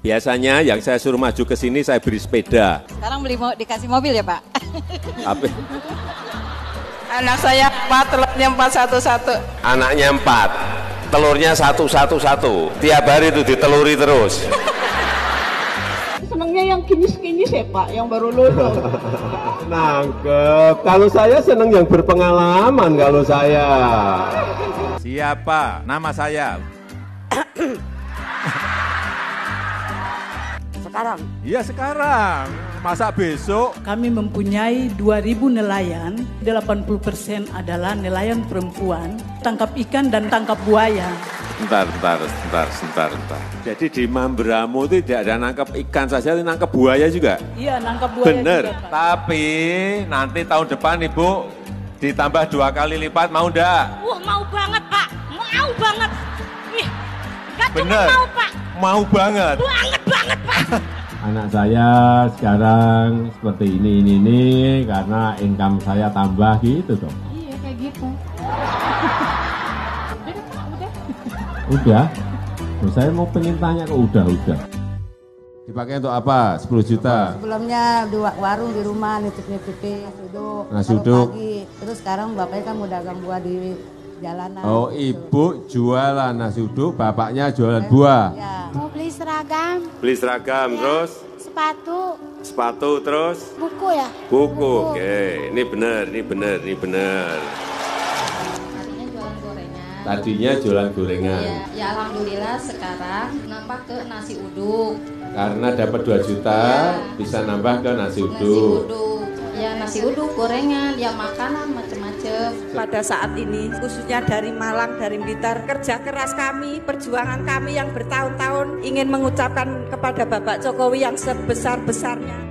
Biasanya yang saya suruh maju ke sini saya beri sepeda. Sekarang dikasih mobil ya Pak? Apa? Anak saya 4, telurnya 411. Anaknya 4, telurnya 111. Tiap hari itu diteluri terus. Senangnya yang kinyis-kinyis ya Pak, yang baru lulus. Nangkep. Kalau saya senang yang berpengalaman kalau saya. Siapa? Nama saya. Sekarang? Iya sekarang. Masa besok? Kami mempunyai 2.000 nelayan, 80% adalah nelayan perempuan, tangkap ikan dan tangkap buaya. Sebentar. Jadi di Mamberamo itu tidak ada nangkap ikan saja, nangkap buaya juga? Iya, nangkap buaya Bener. juga, Pak. Tapi nanti tahun depan Ibu ditambah 2 kali lipat, mau enggak? Wah, mau banget Pak, mau banget. Ih, gak cuma Bener. mau Pak, Mau banget. banget Pak. Anak saya sekarang seperti ini karena income saya tambah gitu dong. Iya, kayak gitu. Udah. Loh, saya mau pengen tanya kok udah. Dipakai untuk apa? 10 juta. Sebelumnya dua warung di rumah nitip-nitipin Nasi kalau uduk. pagi. Terus sekarang bapaknya kan mau dagang buah di jalanan. Oh, ibu jualan nasi uduk, bapaknya jualan buah. Ya. Mau beli seragam, Beli seragam, terus sepatu, terus buku ya. buku. Oke, ini benar. Tadinya jualan gorengan. Ya alhamdulillah sekarang nambah ke nasi uduk. Karena dapat 2 juta, bisa nambah ke nasi uduk. Ya nasi uduk, gorengan, ya makanan macam-macam. Pada saat ini, khususnya dari Malang, dari Blitar, kerja keras kami, perjuangan kami yang bertahun-tahun ingin mengucapkan kepada Bapak Jokowi yang sebesar-besarnya.